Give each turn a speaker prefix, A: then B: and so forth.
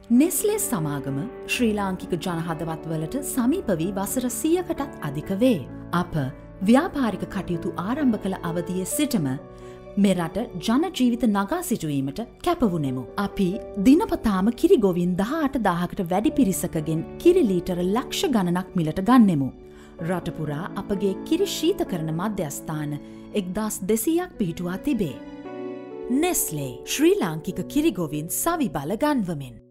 A: නෙස්ලේ සමාගම ශ්‍රී ලාංකික ජනහදවත්වලට සමීප වී වසර 100කටත් අධික වේ. අප ව්‍යාපාරික කටයුතු ආරම්භ කළ අවදියේ සිටම මෙරට ජනජීවිත නගා සිටුවීමට කැපවුණෙමු. අපි දිනපතාම කිරි ගොවින් 18,000කට වැඩි පිරිසකගෙන් කිරි ලීටර ලක්ෂ ගණනක් මිලට ගන්නෙමු. රටපුරා අපගේ කිරි ශීතකරණ මධ්‍යස්ථාන 1200ක් පිහිටුවා තිබේ. නෙස්ලේ ශ්‍රී ලාංකික කිරි ගොවින් සවි බල ගන්වමින්